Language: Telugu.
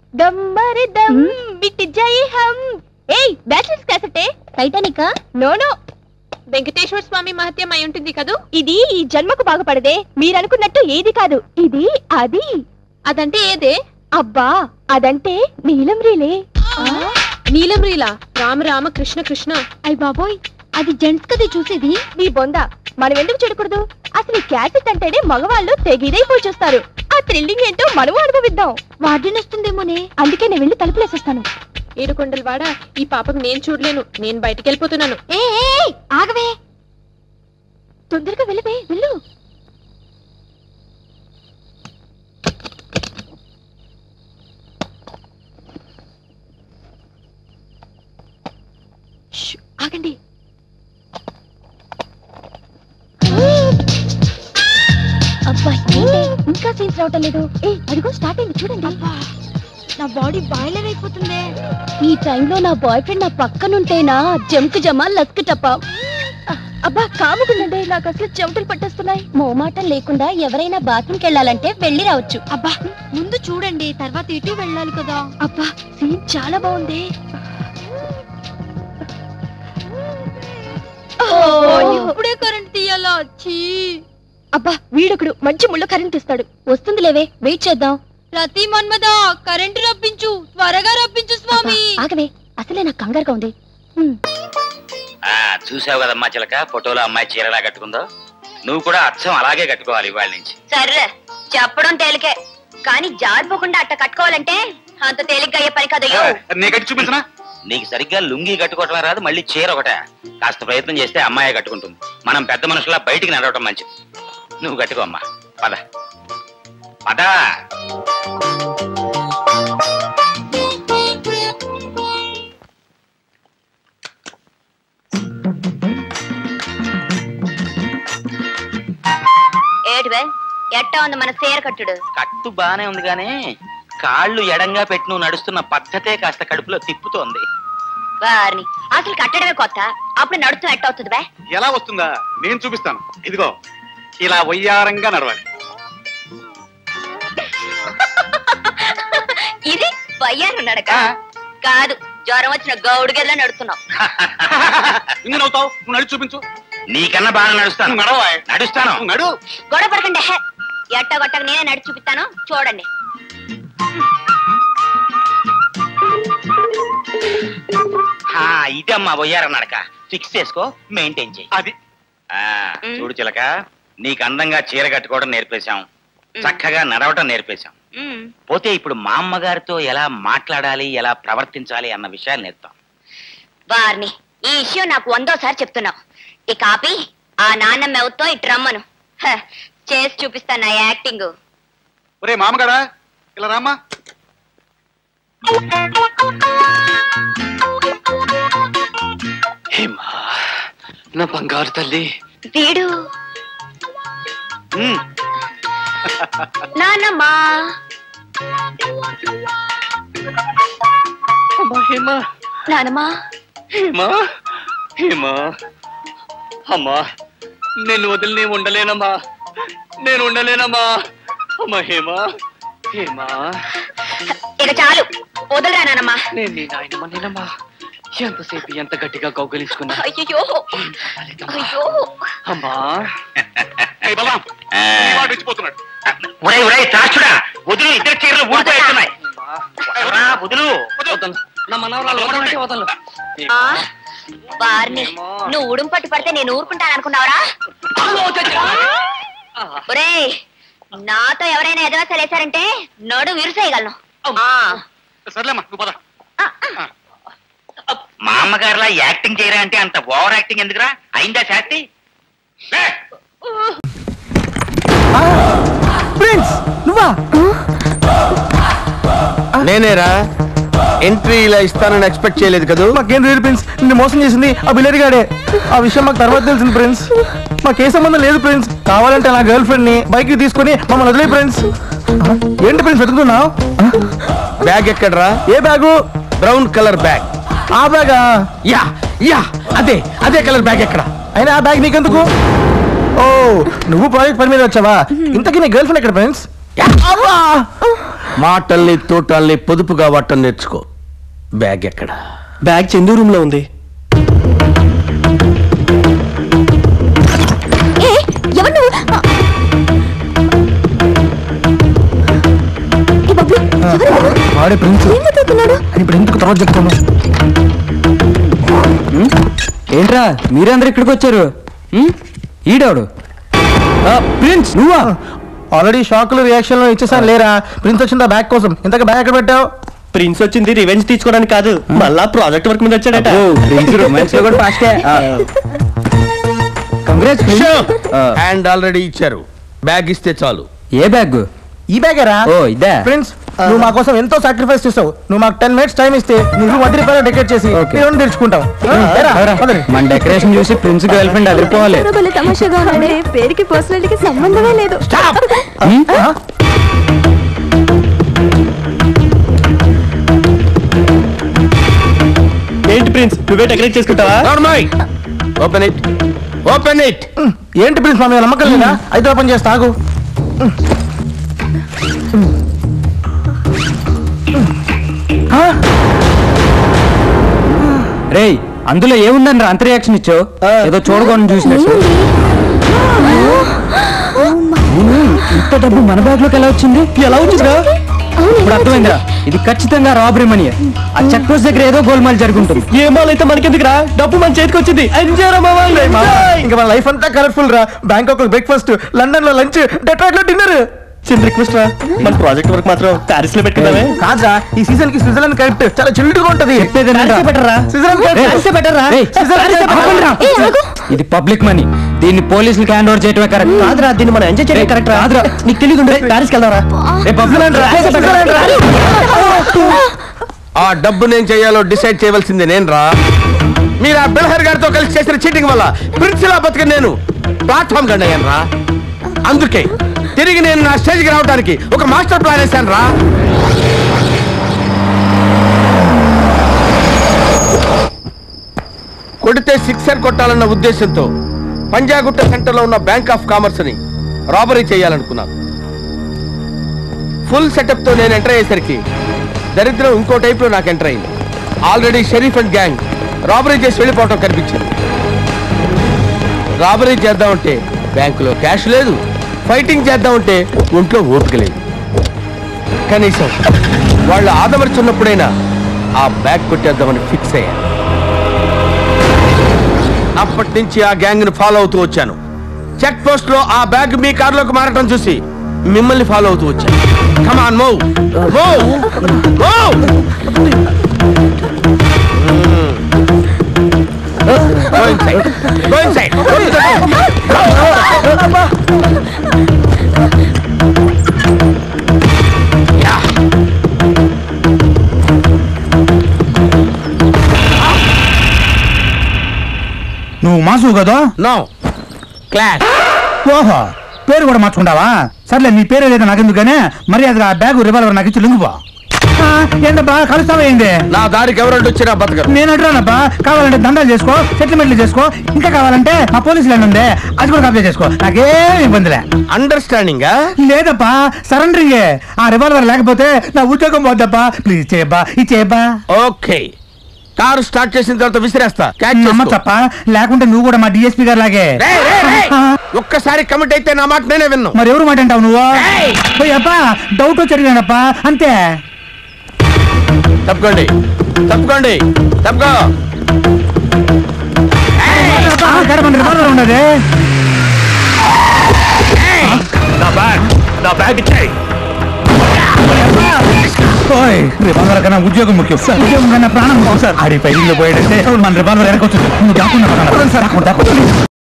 దమ్మరి దమ్ బిట్ జై హమ్. ఏయ్ బ్యాచిలర్స్ క్యాసెట్ టైటానికా? నో నో, వెంకటేశ్వర స్వామి మహత్యం అయి ఉంటుంది కదూ. ఇది ఈ జన్మకు బాగుపడదే, మీరనుకున్నట్టు ఏది కాదు. ఇది అది. అదంటే ఏదే? అబ్బా అదంటే నీలం రీలే. నీలం రీలా? రామ రామ కృష్ణ కృష్ణ. అయ్ బాబోయ్, అది జెంట్స్ కదే చూసేది. నీ బొంద, మనం ఎందుకు చెడకూడదు? అసలు క్యాసెట్ అంటేనే మగవాళ్ళు తెగిదైపోయి చూస్తారు. ఆ థ్రిల్లింగ్ ఏంటో మనము అనుభవిద్దాం. వార్డెన్ వస్తుందేమోనే, అందుకే నేను వెళ్ళి తలుపులేసేస్తాను. ఏడుకొండలు వాడా, ఈ పాపకు నేను చూడలేను, నేను బయటికి వెళ్ళిపోతున్నాను. ఏ ఆగవే, తొందరగా వెళ్ళవే, వెళ్ళు. ఆగండి. అబ్బా ఇంకా సీన్స్ రావటం లేదు. అదిగో స్టార్ట్ అయింది చూడండి. నా బాడీ బాయిలర్ అయిపోతుంది. ఈ టైంలో నా బాయ్ ఫ్రెండ్ నా పక్కనుంటేనా జంకు జమా లస్క్ టప్ప. అబ్బా కాముకుందండి, నాకు అసలు చెమటలు పట్టేస్తున్నాయి. మోమాటం లేకుండా ఎవరైనా బాత్రూమ్కి వెళ్ళాలంటే వెళ్ళి రావచ్చు. అబ్బా ముందు చూడండి, తర్వాత ఇటు వెళ్ళాలి కదా. అబ్బా సీన్ చాలా బాగుంది. ఇప్పుడే కరెంట్ తీయాలా? అబ్బా వీడొకడు మంచి ముళ్ళ కరెంట్ ఇస్తాడు. వస్తుంది లేవే, వెయిట్ చేద్దాం. రతి మన్మదా, కరెంటు రప్పించు, త్వరగా రప్పించు స్వామి. ఆగవే, అసలే నాకు కంగారుగా ఉంది. చూసావు కదమ్మా చిలక, ఫోటోలో అమ్మాయి చీరలా కట్టుకుందో. నువ్వు కూడా అచ్చం అలాగే కట్టుకోవాలి ఇవాళ నుంచి. సర్రే, చెప్పడం తేలికే, కానీ జారిపోకుండా అట్ట కట్టుకోవాలంటే అంత తేలిగ్గా అయ్యే పని కదా. నీ కట్టి చూపించనా? నీకు సరిగ్గా లుంగి కట్టుకోవటం రాదు, మళ్ళీ చీర ఒకటే. కాస్త ప్రయత్నం చేస్తే అమ్మాయి కట్టుకుంటుంది. మనం పెద్ద మనుషులా బయటికి నడవటం మంచిది. నువ్వు కట్టుకో అమ్మా, పద పద. ఏటివే ఎట్టా ఉంది మన చీర కట్టుడు? కట్టు బానే ఉంది గానీ కాళ్ళు ఎడంగా పెట్టి నువ్వు నడుస్తున్న పద్ధతే కాస్త కడుపులో తిప్పుతోంది. వారిని అసలు కట్టడమే కొత్త, అప్పుడు నడుస్తూ ఎట్టవుతుంది బే? ఎలా వస్తుందా, నేను చూపిస్తాను. ఇదిగో ఇలా వయ్యారంగా నడవాలి. ఇది వయ్యారు నడక కాదు, జ్వరం వచ్చిన గౌడుగెల్లా నడుస్తున్నావు. ఇంక నవ్వుతావు, నువ్వు నడిచి చూపించు. నీకన్నా బాగా నడుస్తాను. నడుస్తాను, నడు. గొడవ పడకండి, ఎట్ట గొట్టక నేనే నడిచి చూపిస్తాను, చూడండి. ఇదమ్మా వయ్యారం నడక. ఫిక్స్ చేసుకో, మెయింటైన్ చేయి. అది చూడు చిలక, నీకు అందంగా చీర కట్టుకోవడం నేర్పేశాం, చక్కగా నడవటం నేర్పేశాం. పోతే ఇప్పుడు మా అమ్మగారితో ఎలా మాట్లాడాలి, ఎలా ప్రవర్తించాలి అన్న విషయాలు నేర్పుతాం. వారిని ఈ విషయం నాకు 100సారి చెప్తున్నావు. ఈ కాపీ ఆ నాన్నమ్మ ఎవరితో ఇటు రమ్మను, చేసి చూపిస్తాను నా యాక్టింగ్. ఒరే మామగారా, ఇలా రామ్మా. నా బంగారు తల్లి. వీడు నాన్నమ్మా. నానమ్మా. హేమా, హేమా, అమ్మా నేను వదిలి ఉండలేనమ్మా, నేను ఉండలేనమ్మా. అమ్మా హేమా, హేమా. ఇక చాలు, వదలరా నానమ్మా. నేను నీ నాయనమ్మా, నేనమ్మా. ఎంతసేపు ఎంత గట్టిగా కౌగలించుకున్నా. అయ్యో అయ్యో అమ్మా. వదులు, ఇద్దరు చీరలు ఊడిపోతున్నాయి. వదులు. నా మనవరాలు వదలంటే వదలు. వారిని నువ్వు ఉడుం పట్టు పడితే నేను ఊరుకుంటాను అనుకున్నావరా? ఒరే, నాతో ఎవరైనా ఎదవసలు వేశారంటే నడు విరుసేయగలను. సర్లేమ్మా, నువ్వు పద. మా అమ్మగారిలా యాక్టింగ్ చేయరా అంటే అంత ఓవర్ యాక్టింగ్ ఎందుకురా? అయిందా శాస్తి? నువ్వా? నేనేరా. ఎంట్రీ ఇలా ఇస్తానని ఎక్స్పెక్ట్ చేయలేదు కదా. మాకేం లేదు ప్రిన్స్, నిన్ను మోసం చేసింది ఆ బిల్లడి గాడే. ఆ విషయం మాకు తర్వాత తెలిసింది ప్రిన్స్. మాకే సంబంధం లేదు ప్రిన్స్. కావాలంటే నా గర్ల్ ఫ్రెండ్ ని బైక్ తీసుకుని మమ్మల్ని వదిలే ప్రిన్స్. ఏంటి ప్రిన్స్ వెతుకుతున్నావు? బ్యాగ్ ఎక్కడరా? ఏ బ్యాగు? Brown colour bag. ఆ బ్యాగా? యా యా, అదే కలర్ బ్యాగ్ ఎక్కడ? అయినా ఆ బ్యాగ్ నీకెందుకు? ఓ, నువ్వు ప్రాజెక్ట్ పని మీద వచ్చావా? ఇంతకీ నీ గర్ల్ ఫ్రెండ్ ఎక్కడ ప్రిన్స్? మాటల్ని తోటల్ని పొదుపుగా వాటం నేర్చుకో. బ్యాగ్ ఎక్కడ? బ్యాగ్ చందు రూమ్ లో ఉంది. వాడే ప్రిన్స్. ఇప్పుడు ఎందుకు తర్వాత చెప్తాను. ఏంట్రా మీరందరూ ఇక్కడికి వచ్చారు? ఈడవాడు ప్రిన్స్ నువ్వా? ఆల్రెడీ షాక్లు రియాక్షన్ ఇచ్చేసాను లేరా? ప్రిన్స్ వచ్చిందా బ్యాగ్ కోసం? ఇంతక బ్యాగ్ ఎక్కడ పెట్టావు? ప్రిన్స్ వచ్చింది రివెంజ్ తీసుకోవడానికి కాదు, మళ్ళా ప్రాజెక్ట్ వర్క్ మీద వచ్చాడట. హ్యాండ్ ఆల్రెడీ ఇచ్చారు, బ్యాగ్ ఇస్తే చాలు. ఏ బ్యాగ్? ఈ బ్యాగేరా? ఓ ఇదే. ప్రిన్స్ నువ్వు మా కోసం ఎంతో సాక్రిఫైస్ చేస్తావు. నువ్వు మాకు 10 minutes టైం ఇస్తే నువ్వు 10 రూపాయలు డెకరేట్ చేసి తెచ్చుకుంటావు. మన డెకరేషన్ చూసి ప్రిన్స్ గర్ల్ ఫ్రెండ్ అదిరిపోవాలి. తమాషాగా ఉన్నాడే, పేరుకి పర్సనాలిటీకి సంబంధమే లేదు. ఏంటి ప్రిన్స్ నువ్వే డెకరేట్ చేసుకుంటావా? Open it, open it. ఏంటి ప్రిన్స్ మా మీద నమ్మకం లేదా? అయితే ఓపెన్ చేస్తా ఆగు. రేయ్ అందులో ఏముందని రా అంత రియాక్షన్ ఇచ్చావు? ఏదో చూడకుండా చూసినట్టు. ఇంత డబ్బు మన బ్యాగ్ లోకి ఎలా వచ్చింది? ఎలా వచ్చిందా? ఇప్పుడు అర్థమైందిరా, ఇది ఖచ్చితంగా రాబరీ మనీ. ఆ చెక్ పోస్ట్ దగ్గర ఏదో గోల్మాల్ జరుగుతుంది. ఏ మాల్ అయితే మనకెందుకురా, డబ్బు మన చేతికి వచ్చింది. ఇంకా మన లైఫ్ అంతా కలర్ఫుల్ రా. బ్యాంకాక్ లో బ్రేక్ఫాస్ట్, లండన్ లో లంచ్, డెట్రాయిట్ లో డిన్నర్. చిన్న రిక్వెస్ట్ రా, మన ప్రాజెక్ట్ వర్క్ మాత్రం ప్యారిస్ లో పెట్టుకుందామే. కాదా, ఈ సీజన్ కి స్విట్జర్లాండ్ కరెక్ట్, చాలా చిల్డ్ గా ఉంటది. ఇది పబ్లిక్ మనీ, దీన్ని పోలీసులకి హ్యాండ్ ఓవర్ చేయటమే కరెక్ట్. కాదురా, దీన్ని మనం ఎంజాయ్ చేయడం కరెక్ట్. కాదురా, నీకు తెలియదు, ప్యారిస్ వెళ్దాంరా. ఆ డబ్బు నేను చేయాలో డిసైడ్ చేయవలసింది నేను రా. మీరు ఆ బిల్హర్ గారితో కలిసి చేసిన చీటింగ్ వల్ల ప్రిన్స్ లా బతికి నేను ప్లాట్ఫామ్ గండి అయ్యాను రా. అందుకే తిరిగి నేను నా స్టేజ్కి రావడానికి ఒక మాస్టర్ ప్లాన్ వేశాను రా. కొడితే సిక్సర్ కొట్టాలన్న ఉద్దేశంతో పంజాగుట్ట సెంటర్లో ఉన్న బ్యాంక్ ఆఫ్ కామర్స్ ని రాబరీ చేయాలనుకున్నాను. ఫుల్ సెటప్ తో నేను ఎంటర్ అయ్యేసరికి దరిద్రం ఇంకో టైప్ లో నాకు ఎంటర్ అయింది. Already Sharif and gang robbery చేసి వెళ్ళిపోవటం కనిపించింది. రాబరీ చేద్దామంటే బ్యాంకులో క్యాష్ లేదు, ఫైటింగ్ చేద్దామంటే ఒంట్లో ఓపిక లేదు. కనీసం వాళ్ళు ఆదమర్చున్నప్పుడైనా ఆ బ్యాగ్ కొట్టేద్దామని ఫిక్స్ అయ్యాను. అప్పటి నుంచి ఆ గ్యాంగ్ ని ఫాలో అవుతూ వచ్చాను. చెక్ పోస్ట్ లో ఆ బ్యాగ్ మీ కారులోకి మారటం చూసి మిమ్మల్ని ఫాలో అవుతూ వచ్చాను. Come on, move move move. Go inside. Go inside. Yeah. నువ్వు మాసు కదా? No. Class. ఓహో, పేరు కూడా మార్చుకుంటావా? సర్లే, నీ పేరు ఏదైతే నాకెందుకనే మర్యాదగా ఆ బ్యాగ్ రివాల్వర్ నాకు ఇచ్చి లింగుపో. ఏంటబ్బా కలుస్తావేంది? నా దారికి ఎవరంటే వచ్చినా బతకరు. నేను అంటున్నానబ్బా, కావాలంటే దండాలు చేసుకో, సెటిల్మెంట్లు చేసుకో, ఇంకా కావాలంటే మా పోలీసులు ఉంది అది కూడా కబ్జా చేసుకో, నాకేం ఇబ్బందిలే. అండర్స్టాండింగ్ లేదప్పా, సరెండరింగే. ఆ రివాల్వర్ లేకపోతే నా ఉద్యోగం పోద్దప్పా. ప్లీజ్ చేయబ్బా, ఇది చేయబ్బా. ఓకే, కారు స్టార్ట్ చేసిన తర్వాత విసిరేస్తా. నమ్మచ్చప్ప, లేకుంటే నువ్వు కూడా మా డిఎస్పీ గారు లాగే. ఒక్కసారి కమిట్ అయితే నా మాట నేనే విన్ను. మరి ఎవరు మాట అంటావు నువ్వు? అప్పా డౌట్ వచ్చి అడిగానప్పా, అంతే. తప్పుకోండి, తప్పుకోండి, తప్పుకో. ఉన్నది రివాల్వర్ కన్నా ఉద్యోగం ముఖ్యం. ఉద్యోగం కన్నా ప్రాణం ముఖ్యం సార్. ఆడి పైకి పోయాడంటే మన రివాల్వర్ వెనకొచ్చు. నువ్వు దాక్కున్నా